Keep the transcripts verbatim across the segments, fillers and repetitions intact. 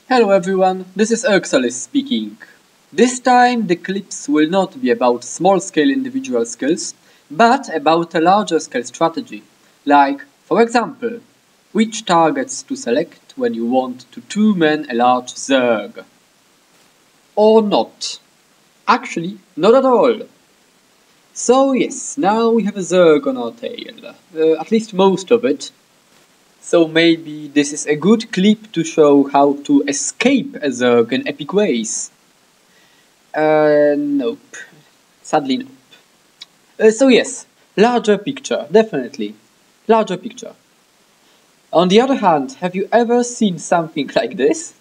Hello everyone, this is Erxalis speaking. This time the clips will not be about small-scale individual skills, but about a larger-scale strategy, like, for example, which targets to select when you want to two-man a large Zerg. Or not. Actually, not at all. So yes, now we have a Zerg on our tail, uh, at least most of it. So maybe this is a good clip to show how to escape a Zerg in epic ways. Uh, nope. Sadly nope. Uh, so yes, larger picture, definitely. Larger picture. On the other hand, have you ever seen something like this?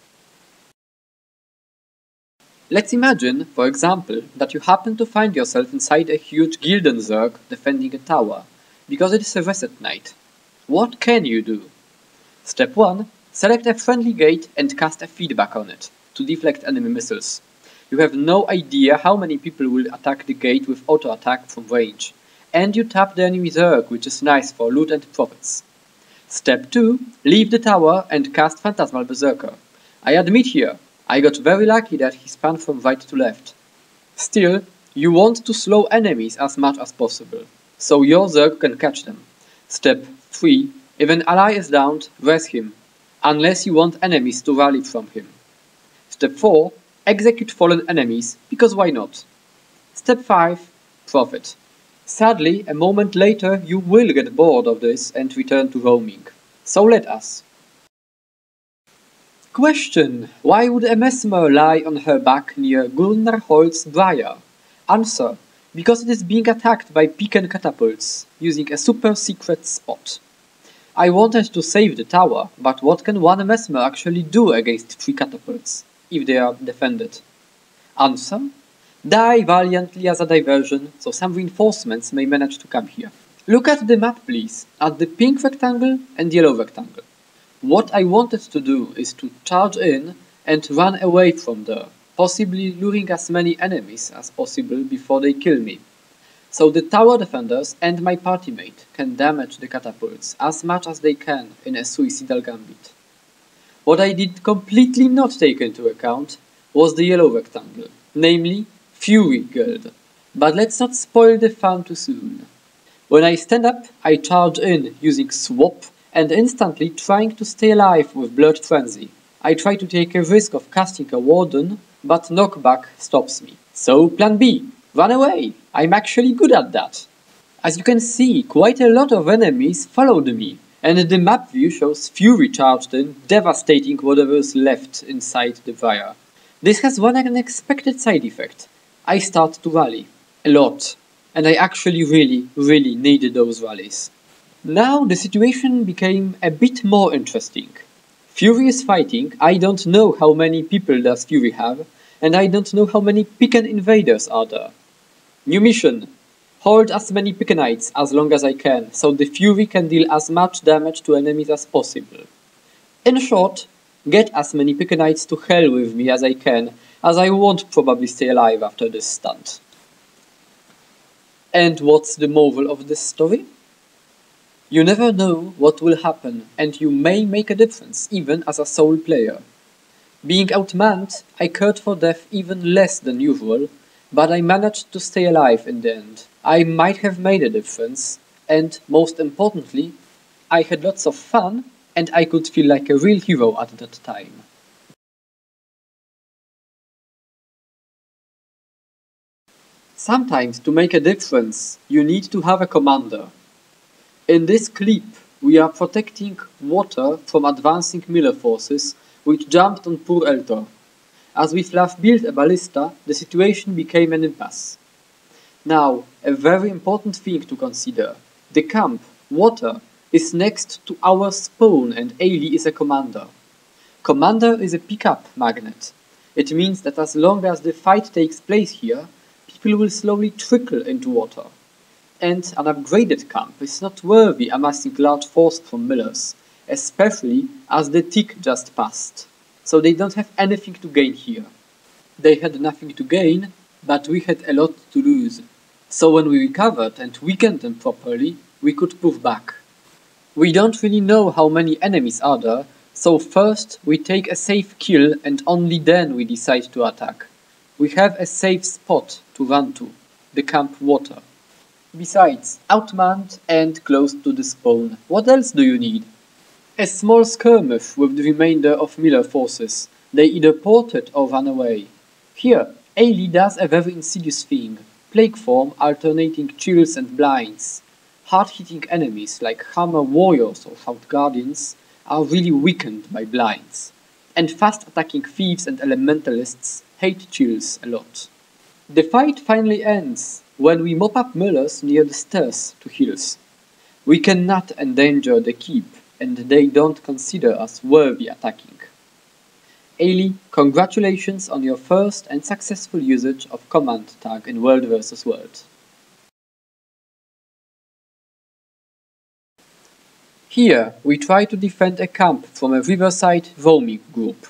Let's imagine, for example, that you happen to find yourself inside a huge Gildan Zerg defending a tower, because it is a reset night. What can you do? Step one. Select a friendly gate and cast a feedback on it, to deflect enemy missiles. You have no idea how many people will attack the gate with auto-attack from range, and you tap the enemy Zerg, which is nice for loot and profits. Step two. Leave the tower and cast Phantasmal Berserker. I admit here, I got very lucky that he spun from right to left. Still, you want to slow enemies as much as possible, so your Zerg can catch them. Step three. If an ally is downed, res him, unless you want enemies to rally from him. Step four. Execute fallen enemies, because why not? Step five. Profit. Sadly, a moment later you will get bored of this and return to roaming. So let us. Question. Why would a Mesmer lie on her back near Gunnar Holt's Briar? Answer. Because it is being attacked by Piken catapults, using a super secret spot. I wanted to save the tower, but what can one Mesmer actually do against three catapults, if they are defended? Answer. Die valiantly as a diversion, so some reinforcements may manage to come here. Look at the map please, at the pink rectangle and yellow rectangle. What I wanted to do is to charge in and run away from there, possibly luring as many enemies as possible before they kill me. So the tower defenders and my party mate can damage the catapults as much as they can in a suicidal gambit. What I did completely not take into account was the yellow rectangle, namely Fury Guild, but let's not spoil the fun too soon. When I stand up, I charge in using Swap and instantly trying to stay alive with Blood Frenzy. I try to take a risk of casting a Warden, but knockback stops me. So plan B. Run away! I'm actually good at that. As you can see, quite a lot of enemies followed me, and the map view shows Fury charged in, devastating whatever is left inside the Briar. This has one unexpected side effect. I start to rally. A lot. And I actually really, really needed those rallies. Now the situation became a bit more interesting. Fury is fighting, I don't know how many people does Fury have, and I don't know how many Piken invaders are there. New mission. Hold as many Pikenites as long as I can, so the Fury can deal as much damage to enemies as possible. In short, get as many Pikenites to hell with me as I can, as I won't probably stay alive after this stunt. And what's the moral of this story? You never know what will happen, and you may make a difference, even as a sole player. Being outmanned, I cared for death even less than usual, but I managed to stay alive in the end. I might have made a difference, and most importantly, I had lots of fun, and I could feel like a real hero at that time. Sometimes to make a difference, you need to have a commander. In this clip, we are protecting water from advancing Miller forces which jumped on poor Eltor. As we fluff built a ballista, the situation became an impasse. Now, a very important thing to consider. The camp, water, is next to our spawn and Ailey is a commander. Commander is a pickup magnet. It means that as long as the fight takes place here, people will slowly trickle into water. And an upgraded camp is not worthy amassing large force from Millers, especially as the tick just passed. So they don't have anything to gain here. They had nothing to gain, but we had a lot to lose. So when we recovered and weakened them properly, we could move back. We don't really know how many enemies are there, So first we take a safe kill and only then we decide to attack. We have a safe spot to run to, the camp water. Besides, outmanned and close to the spawn, what else do you need? A small skirmish with the remainder of Miller forces. They either ported or ran away. Here, Ailey does a very insidious thing. Plague form alternating chills and blinds. Hard-hitting enemies like Hammer Warriors or Shout Guardians are really weakened by blinds. And fast-attacking thieves and elementalists hate chills a lot. The fight finally ends when we mop up Mullers near the stairs to hills. We cannot endanger the keep, and they don't consider us worthy attacking. Ailey, congratulations on your first and successful usage of command tag in World versus. World. Here we try to defend a camp from a riverside roaming group.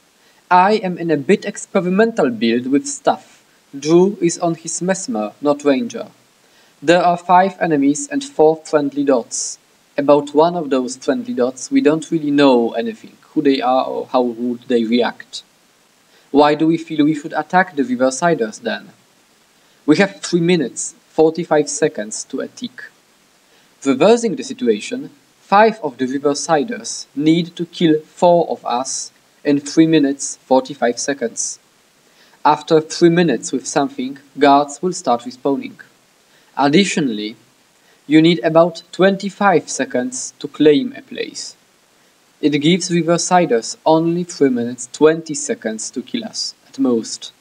I am in a bit experimental build with stuff. Drew is on his Mesmer, not Ranger. There are five enemies and four friendly dots. About one of those friendly dots we don't really know anything, who they are or how would they react. Why do we feel we should attack the Riversiders then? We have three minutes, forty-five seconds to a tick. Reversing the situation, five of the Riversiders need to kill four of us in three minutes, forty-five seconds. After three minutes with something, guards will start respawning. Additionally, you need about twenty-five seconds to claim a place. It gives Riversiders only three minutes twenty seconds to kill us, at most.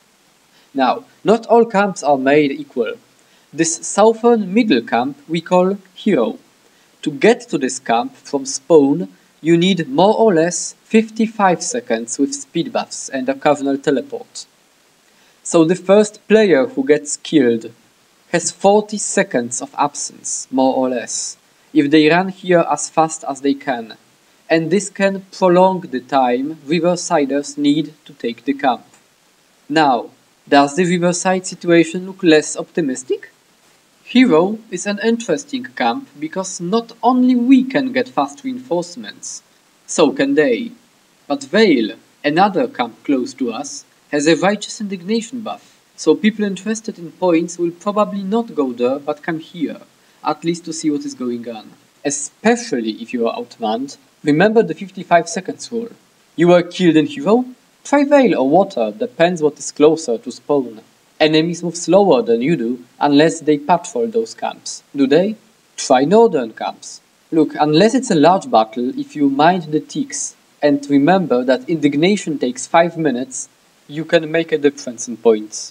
Now, not all camps are made equal. This southern middle camp we call Hero. To get to this camp from spawn, you need more or less fifty-five seconds with speed buffs and a Cardinal teleport. So the first player who gets killed has forty seconds of absence, more or less, if they run here as fast as they can. And this can prolong the time Riversiders need to take the camp. Now, does the Riverside situation look less optimistic? Hero is an interesting camp because not only we can get fast reinforcements, so can they. But Vale, another camp close to us, has a Righteous Indignation buff, so people interested in points will probably not go there but come here, at least to see what is going on. Especially if you are outmanned, remember the fifty-five seconds rule. You were killed in Hero? Try Vale or Water, depends what is closer to spawn. Enemies move slower than you do, unless they patrol those camps. Do they? Try northern camps. Look, unless it's a large battle, if you mind the ticks, and remember that Indignation takes five minutes, you can make a difference in points.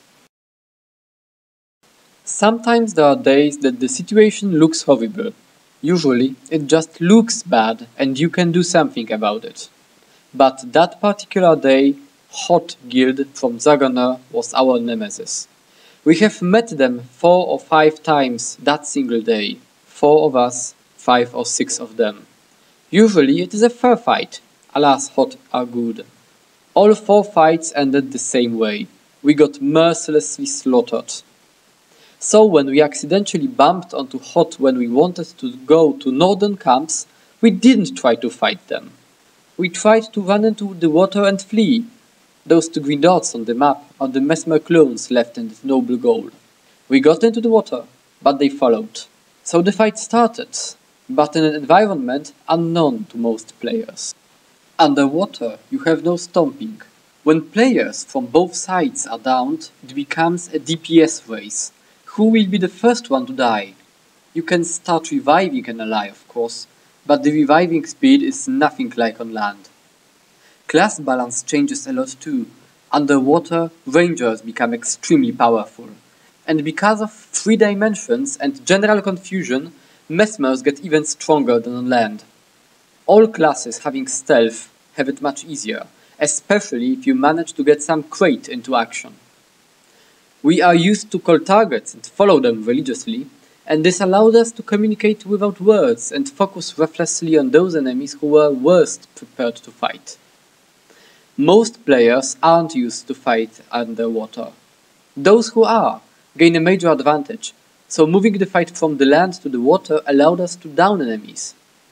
Sometimes there are days that the situation looks horrible. Usually, it just looks bad and you can do something about it. But that particular day, Hot Guild from Zagoner was our nemesis. We have met them four or five times that single day. Four of us, five or six of them. Usually it is a fair fight. Alas, Hot are good. All four fights ended the same way. We got mercilessly slaughtered. So when we accidentally bumped onto Hot when we wanted to go to northern camps, we didn't try to fight them. We tried to run into the water and flee. Those two green dots on the map are the Mesmer clones left in the noble goal. We got into the water, but they followed. So the fight started, but in an environment unknown to most players. Underwater, you have no stomping. When players from both sides are downed, it becomes a D P S race. Who will be the first one to die? You can start reviving an ally, of course, but the reviving speed is nothing like on land. Class balance changes a lot too. Underwater, Rangers become extremely powerful. And because of three dimensions and general confusion, Mesmers get even stronger than on land. All classes having stealth have it much easier, especially if you manage to get some crate into action. We are used to call targets and follow them religiously, and this allowed us to communicate without words and focus ruthlessly on those enemies who were worst prepared to fight. Most players aren't used to fight underwater. Those who are gain a major advantage, so moving the fight from the land to the water allowed us to down enemies.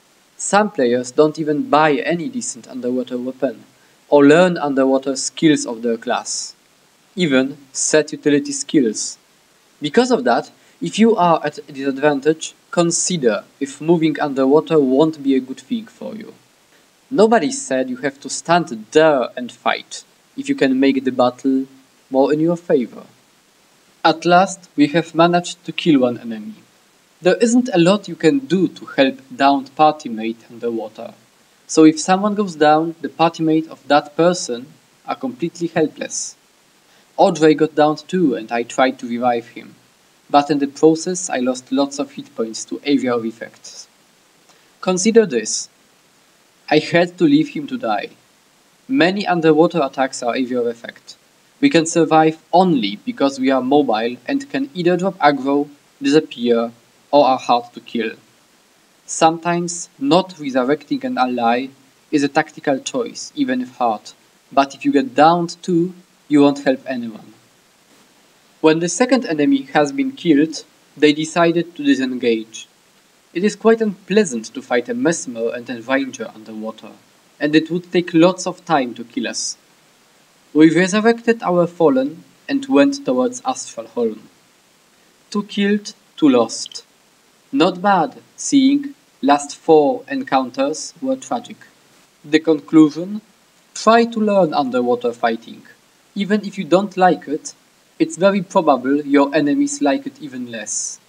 Some players don't even buy any decent underwater weapon, or learn underwater skills of their class, even set utility skills. Because of that, if you are at a disadvantage, consider if moving underwater won't be a good thing for you. Nobody said you have to stand there and fight, if you can make the battle more in your favor. At last, we have managed to kill one enemy. There isn't a lot you can do to help downed partymate underwater. So if someone goes down, the partymate of that person are completely helpless. Audrey got downed too and I tried to revive him, but in the process I lost lots of hit points to area of effects. Consider this. I had to leave him to die. Many underwater attacks are area of effect. We can survive only because we are mobile and can either drop aggro, disappear, or are hard to kill. Sometimes not resurrecting an ally is a tactical choice, even if hard, but if you get downed too, you won't help anyone. When the second enemy has been killed, they decided to disengage. It is quite unpleasant to fight a Mesmer and a Ranger underwater, and it would take lots of time to kill us. We resurrected our fallen and went towards Astralholm. Two killed, two lost. Not bad, seeing last four encounters were tragic. The conclusion? Try to learn underwater fighting. Even if you don't like it, it's very probable your enemies like it even less.